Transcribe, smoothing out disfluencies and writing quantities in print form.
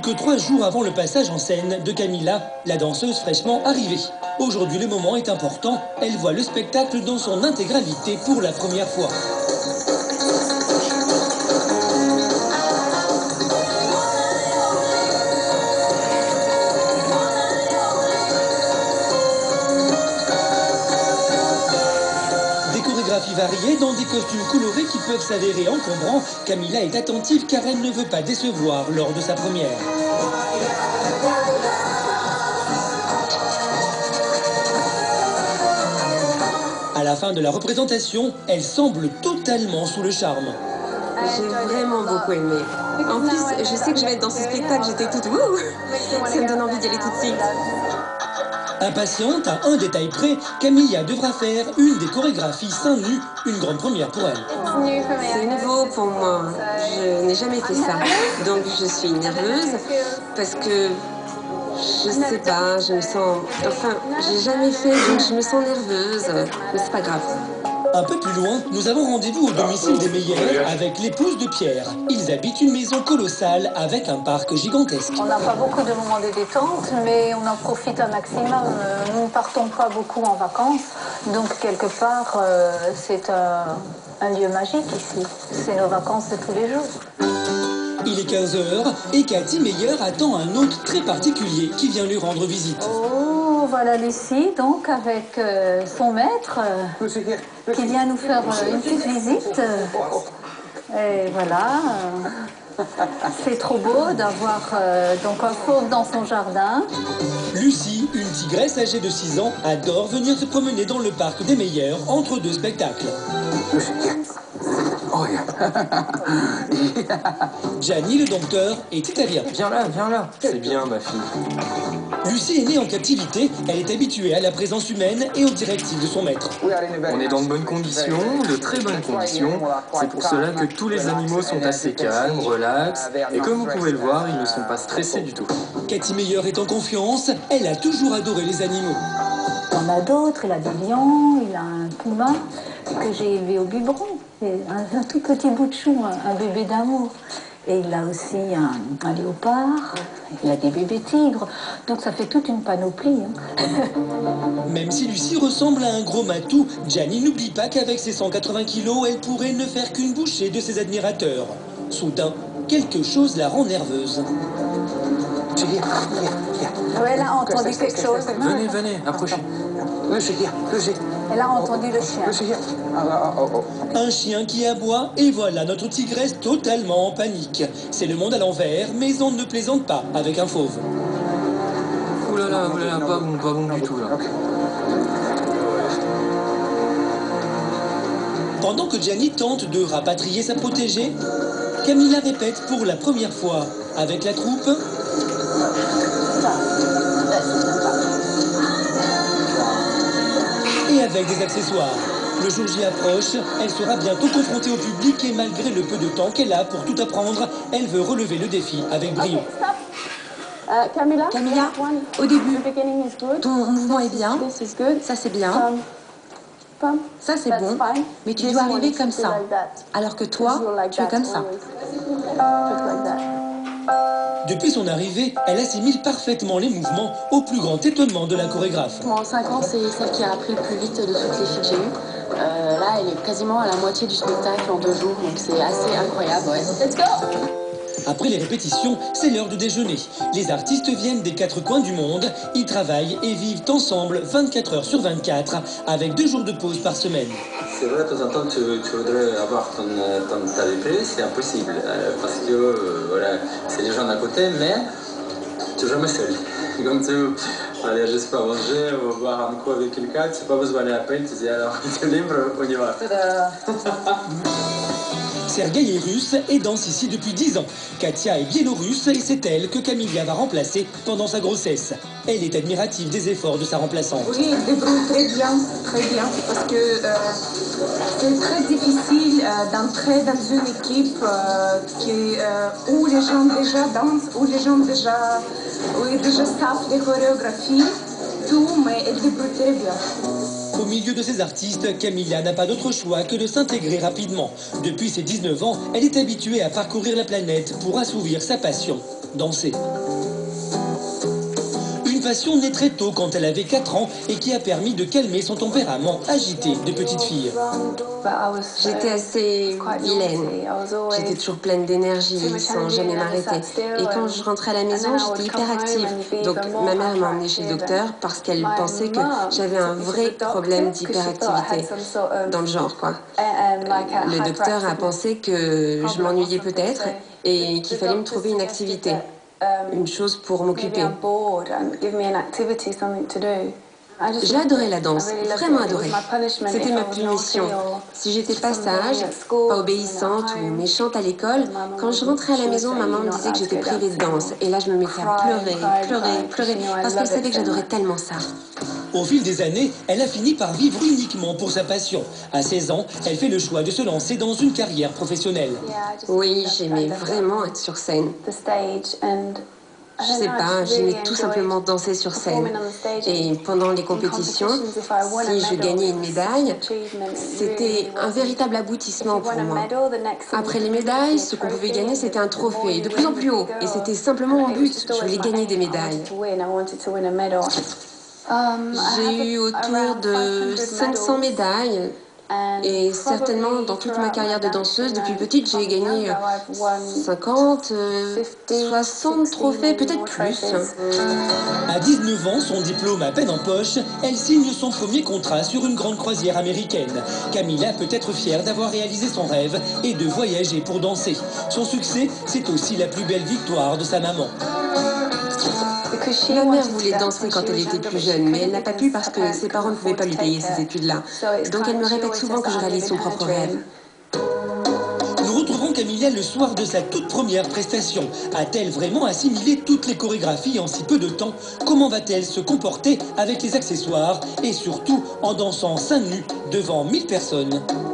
que 3 jours avant le passage en scène de Camila, la danseuse fraîchement arrivée. Aujourd'hui, le moment est important. Elle voit le spectacle dans son intégralité pour la première fois. Des chorégraphies variées dans des costumes colorés qui peuvent s'avérer encombrants, Camila est attentive car elle ne veut pas décevoir lors de sa première. À la fin de la représentation, elle semble totalement sous le charme. J'ai vraiment beaucoup aimé. En plus, je sais que je vais être dans ce spectacle, j'étais toute wouh. Ça me donne envie d'y aller tout de suite. Impatiente, à un détail près, Camilla devra faire une des chorégraphies seins nus, une grande première pour elle. C'est nouveau pour moi. Je n'ai jamais fait ça. Donc je suis nerveuse parce que je sais pas, je me sens... Enfin, j'ai jamais fait, donc je me sens nerveuse. Mais c'est pas grave. Un peu plus loin, nous avons rendez-vous au domicile des Meyer avec l'épouse de Pierre. Ils habitent une maison colossale avec un parc gigantesque. On n'a pas beaucoup de moments de détente, mais on en profite un maximum. Nous ne partons pas beaucoup en vacances, donc quelque part, c'est un lieu magique ici. C'est nos vacances de tous les jours. Il est 15h et Cathy Meyer attend un hôte très particulier qui vient lui rendre visite. Oh, voilà Lucie, donc avec son maître, qui vient nous faire une petite visite. Et voilà, c'est trop beau d'avoir donc un fauve dans son jardin. Lucie, une tigresse âgée de 6 ans, adore venir se promener dans le parc des Meyer entre deux spectacles. Oh, yeah. Gianni, le dompteur, est italien. Viens là. C'est bien, ma fille. Lucie est née en captivité, elle est habituée à la présence humaine et aux directives de son maître. On est dans de bonnes conditions, de très bonnes conditions. C'est pour cela que tous les animaux sont assez calmes, relax. Et comme vous pouvez le voir, ils ne sont pas stressés du tout. Cathy Meyer est en confiance, elle a toujours adoré les animaux. On a d'autres, il a des lions, il a un puma que j'ai élevé au biberon. Un tout petit bout de chou, un bébé d'amour. Et il a aussi un léopard, il a des bébés tigres, donc ça fait toute une panoplie. Même si Lucie ressemble à un gros matou, Gianni n'oublie pas qu'avec ses 180 kilos, elle pourrait ne faire qu'une bouchée de ses admirateurs. Soudain, quelque chose la rend nerveuse. Elle a entendu quelque chose. Venez, approchez. Elle a entendu le chien. Un chien qui aboie, et voilà notre tigresse totalement en panique. C'est le monde à l'envers, mais on ne plaisante pas avec un fauve. Oulala, pas bon du tout là. Pendant que Gianni tente de rapatrier sa protégée, Camila répète pour la première fois avec la troupe. Et avec des accessoires. Le jour J approche, elle sera bientôt confrontée au public et malgré le peu de temps qu'elle a pour tout apprendre, elle veut relever le défi avec brio. Camilla, Au début, ton mouvement est bien, ça c'est bien, ça c'est bon, mais tu dois arriver comme ça, alors que toi, tu es comme ça. Depuis son arrivée, elle assimile parfaitement les mouvements au plus grand étonnement de la chorégraphe. En 5 ans, c'est celle qui a appris le plus vite de toutes les filles que j'ai eues. Là, elle est quasiment à la moitié du spectacle en 2 jours, donc c'est assez incroyable. Ouais. Let's go! Après les répétitions, c'est l'heure de déjeuner. Les artistes viennent des 4 coins du monde, ils travaillent et vivent ensemble 24 heures sur 24, avec 2 jours de pause par semaine. C'est vrai, de temps en temps, tu voudrais avoir ta déprime, c'est impossible, parce que voilà, c'est les gens à côté, mais tu n'es jamais seul. Comme tu, allez, je sais pas, manger, on va boire un coup avec quelqu'un, tu n'as pas besoin d'aller à peine, tu dis alors, tu es libre, on y va. Sergueï est russe et danse ici depuis 10 ans. Katia est biélorusse et c'est elle que Camilla va remplacer pendant sa grossesse. Elle est admirative des efforts de sa remplaçante. Oui, elle débrouille très bien, parce que c'est très difficile d'entrer dans une équipe où les gens déjà dansent, où les gens déjà savent les chorégraphies, tout, mais elle débrouille très bien. Au milieu de ces artistes, Camilla n'a pas d'autre choix que de s'intégrer rapidement. Depuis ses 19 ans, elle est habituée à parcourir la planète pour assouvir sa passion, danser. passion née très tôt quand elle avait 4 ans et qui a permis de calmer son tempérament agité de petite fille. J'étais assez vilaine. J'étais toujours pleine d'énergie, sans jamais m'arrêter. Et quand je rentrais à la maison, j'étais hyperactive. Donc ma mère m'a emmenée chez le docteur parce qu'elle pensait que j'avais un vrai problème d'hyperactivité dans le genre, quoi. Le docteur a pensé que je m'ennuyais peut-être et qu'il fallait me trouver une activité, une chose pour m'occuper. J'ai adoré la danse, vraiment adoré. C'était ma punition. Si j'étais pas sage, pas obéissante ou méchante à l'école, quand je rentrais à la maison, maman me disait que j'étais privée de danse. Et là, je me mettais à pleurer, parce qu'elle savait que j'adorais tellement ça. Au fil des années, elle a fini par vivre uniquement pour sa passion. À 16 ans, elle fait le choix de se lancer dans une carrière professionnelle. Oui, j'aimais vraiment être sur scène. Je sais pas, j'aimais tout simplement danser sur scène. Et pendant les compétitions, si je gagnais une médaille, c'était un véritable aboutissement pour moi. Après les médailles, ce qu'on pouvait gagner, c'était un trophée, de plus en plus haut. Et c'était simplement mon but, je voulais gagner des médailles. J'ai eu autour de 500 médailles. Et certainement, dans toute ma carrière de danseuse, depuis petite, j'ai gagné 50, 60 trophées, peut-être plus. À 19 ans, son diplôme à peine en poche, elle signe son premier contrat sur une grande croisière américaine. Camilla peut être fière d'avoir réalisé son rêve et de voyager pour danser. Son succès, c'est aussi la plus belle victoire de sa maman. Ma mère voulait danser quand elle était plus jeune, mais elle n'a pas pu parce que ses parents ne pouvaient pas lui payer ces études-là. Donc elle me répète souvent que je réalise son propre rêve. Nous retrouvons Camilla le soir de sa toute première prestation. A-t-elle vraiment assimilé toutes les chorégraphies en si peu de temps? Comment va-t-elle se comporter avec les accessoires et surtout en dansant seins nus devant 1000 personnes?